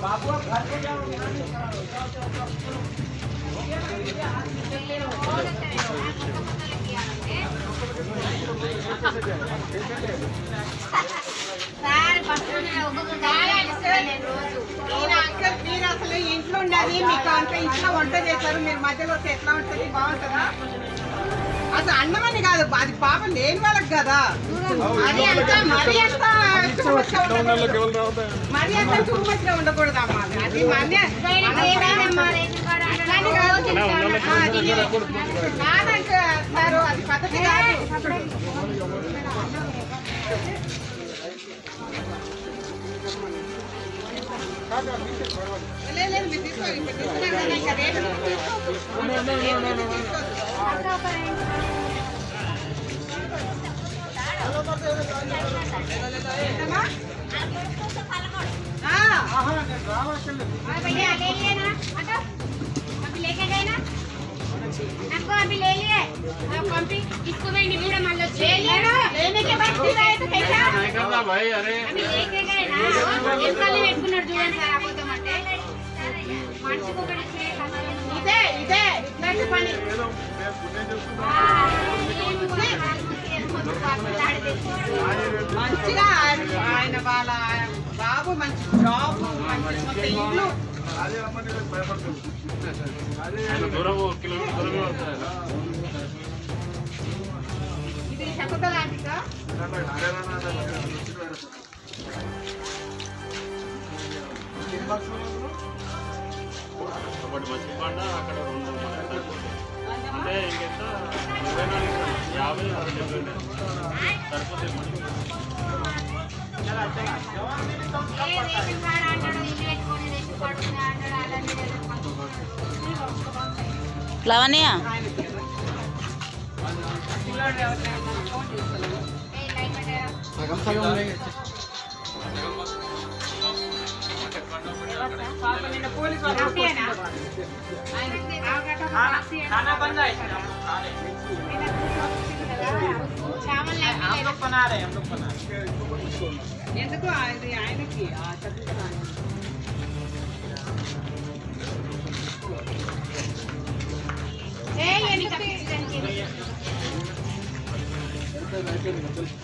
మీరు అసలు ఇంట్లో ఉండేది మీకు అంత ఇంట్లో వంట చేశారు, మీరు మధ్యలో వస్తే ఎట్లా ఉంటుంది? బాగుంటుందా? అసలు అన్నమని కాదు, అది పాపం లేని వాళ్ళకి కదా. మరి అంత టూ మచ్ గా ఉండకూడదమ్మా. అది సార్ అది పద్ధతి కాదు. లేదు మీరు తీసుకోవాలి. ఇంకా రేటు आपको अभी ले लिए पंपी इसको मैं निकला मान लो ले लिया ना लेने के बाद फिर आए तो कैसा नहीं करना भाई अरे अभी लेके गए ना इसका ले పెట్టుకున్నాడు చూడండి సార్ అబద్ధం అంటే మనిషికి ఒకటి ఇదే ఇదే ఇట్లాంటి పని మంచిగా ఆయన వాళ్ళ బాబు మంచి జాబ్ మంచి ఇల్లు ఇది శకుంతల లాంటిదా మంచి పంట అక్కడ 2 అంటే ఇంకెంత 50 సరిపోతే లవణ్య పోలీసు ఎందుకు అది ఆయనకి ఏ